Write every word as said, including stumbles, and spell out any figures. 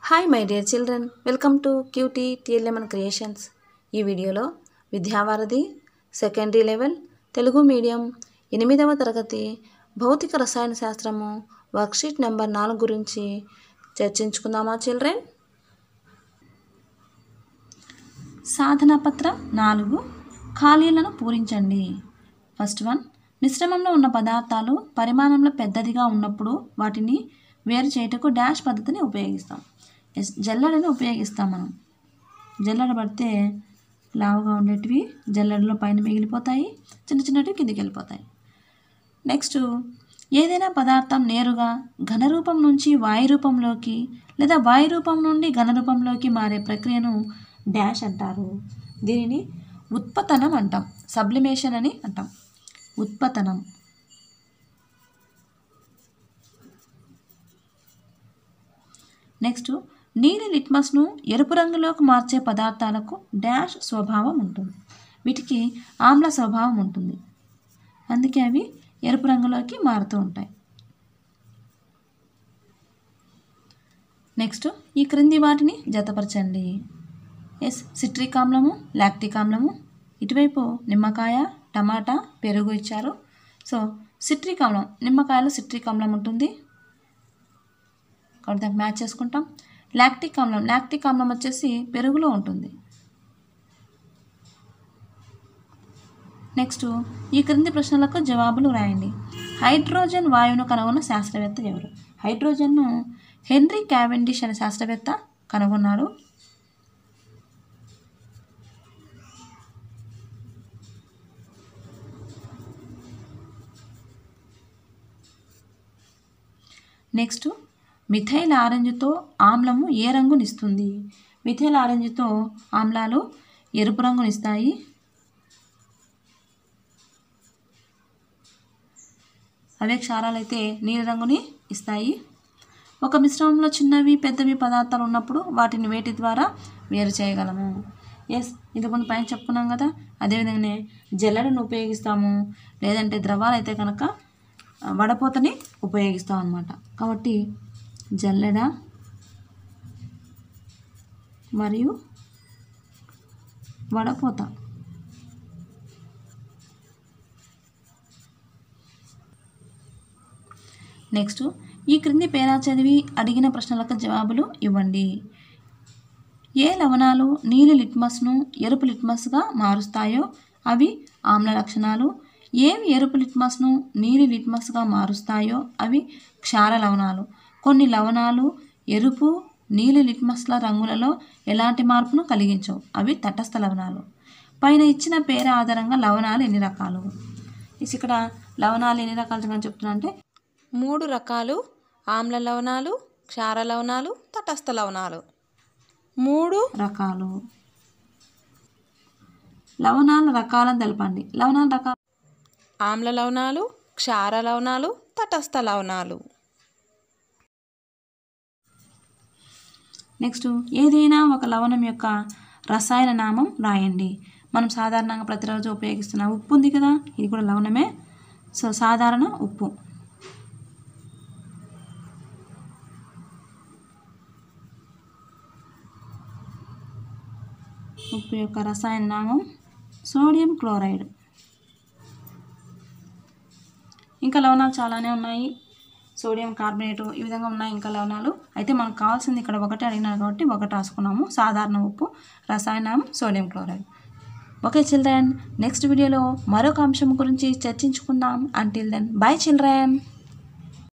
Hi my dear children, welcome to QT TLMN creations. ఈ వీడియోలో Vidyavaradhi secondary level Telugu medium ఎనిమిదవ తరగతి భౌతిక రసాయన శాస్త్రము వర్క్షీట్ నెంబర్ నాలుగు గురించి చర్చించుకుందామా చిల్డ్రన్? సాధన పత్రం నాలుగు, ఖాళీలను పూరించండి. ఫస్ట్ వన్, మిశ్రమంలో ఉన్న పదార్థాలు పరిమాణంలో పెద్దదిగా ఉన్నప్పుడు వాటిని వేరు చేయుటకు డాష్ పద్ధతిని ఉపయోగిస్తాం. ఎస్ జల్లెడని ఉపయోగిస్తాం. మనం జల్లెడ పడితే లావుగా ఉండేటివి జల్లెడలో పైన మిగిలిపోతాయి, చిన్న చిన్నటివి కిందికి వెళ్ళిపోతాయి. నెక్స్ట్, ఏదైనా పదార్థం నేరుగా ఘనరూపం నుంచి వాయు రూపంలోకి లేదా వాయు రూపం నుండి ఘనరూపంలోకి మారే ప్రక్రియను డాష్ అంటారు. దీనిని ఉత్పతనం అంటాం, సబ్లిమేషన్ అని అంటాం. ఉత్పతనం. నెక్స్ట్, నీలి లిట్మస్ను ఎరుపు రంగులోకి మార్చే పదార్థాలకు డాష్ స్వభావం ఉంటుంది. వీటికి ఆమ్ల స్వభావం ఉంటుంది, అందుకే అవి ఎరుపు రంగులోకి మారుతూ ఉంటాయి. నెక్స్ట్, ఈ క్రింది వాటిని జతపరచండి. ఎస్ సిట్రిక్ ఆమ్లము, లాక్టిక్ ఆమ్లము. ఇటువైపు నిమ్మకాయ, టమాటా, పెరుగు ఇచ్చారు. సో సిట్రిక్ ఆమ్లం, నిమ్మకాయలో సిట్రిక్ ఆమ్లం ఉంటుంది కాబట్టి దానికి మ్యాచ్ చేసుకుంటాం. లాక్టిక్ ఆమ్లం, లాక్టిక్ ఆమ్లం వచ్చేసి పెరుగులో ఉంటుంది. నెక్స్ట్, ఈ క్రింది ప్రశ్నలకు జవాబులు రాయండి. హైడ్రోజన్ వాయువును కనుగొన్న శాస్త్రవేత్త ఎవరు? హైడ్రోజన్ను హెన్రీ క్యావెండిష్ అనే శాస్త్రవేత్త కనుగొన్నాడు. నెక్స్ట్, మిథైల్ ఆరెంజ్తో ఆమ్లము ఏ రంగునిస్తుంది? మిథైల్ ఆరెంజ్తో ఆమ్లాలు ఎరుపు రంగునిస్తాయి. అవే క్షారాలు అయితే నీలి రంగుని ఇస్తాయి. ఒక మిశ్రమంలో చిన్నవి పెద్దవి పదార్థాలు ఉన్నప్పుడు వాటిని వేటి ద్వారా వేరు చేయగలము? ఎస్ ఇది కొన్ని పైన చెప్పుకున్నాం కదా. అదేవిధంగానే జల్లెడను ఉపయోగిస్తాము, లేదంటే ద్రవాలు అయితే కనుక వడపోతని ఉపయోగిస్తాం అన్నమాట. కాబట్టి జల్లెడ మరియు వడపోత. నెక్స్ట్, ఈ క్రింది పేరా చదివి అడిగిన ప్రశ్నలకు జవాబులు ఇవ్వండి. ఏ లవణాలు నీలి లిట్మస్ను ఎరుపు లిట్మస్గా మారుస్తాయో అవి ఆమ్ల లక్షణాలు. ఏవి ఎరుపు లిట్మస్ను నీలి లిట్మస్గా మారుస్తాయో అవి క్షార లవణాలు. కొన్ని లవణాలు ఎరుపు నీలి లిట్మస్ల రంగులలో ఎలాంటి మార్పును కలిగించవు, అవి తటస్థ లవణాలు. పైన ఇచ్చిన పేర ఆధారంగా లవణాలు ఎన్ని రకాలు? ఇక్కడ లవణాలు ఎన్ని రకాలు చెప్తున్నా అంటే మూడు రకాలు: ఆమ్ల లవణాలు, క్షార లవణాలు, తటస్థ లవణాలు. మూడు రకాలు. లవణాల రకాలను తెలపండి. లవణాల రకాలు: ఆమ్ల లవణాలు, క్షార లవణాలు, తటస్థ లవణాలు. నెక్స్ట్, ఏదైనా ఒక లవణం యొక్క రసాయన నామం రాయండి. మనం సాధారణంగా ప్రతిరోజు ఉపయోగిస్తున్న ఉప్పు ఉంది కదా, ఇది కూడా లవణమే. సో సాధారణ ఉప్పు. ఉప్పు యొక్క రసాయన నామం సోడియం క్లోరైడ్. ఇంకా లవణాలు చాలానే ఉన్నాయి, సోడియం కార్బోనేటు, ఈ విధంగా ఉన్నాయి ఇంకా లవణాలు. అయితే మనకు కావాల్సింది ఇక్కడ ఒకటే అడిగినారు కాబట్టి ఒకటి రాసుకున్నాము. సాధారణ ఉప్పు, రసాయనం sodium chloride. Okay children, next వీడియోలో మరొక అంశం గురించి చర్చించుకుందాం. Until then bye children.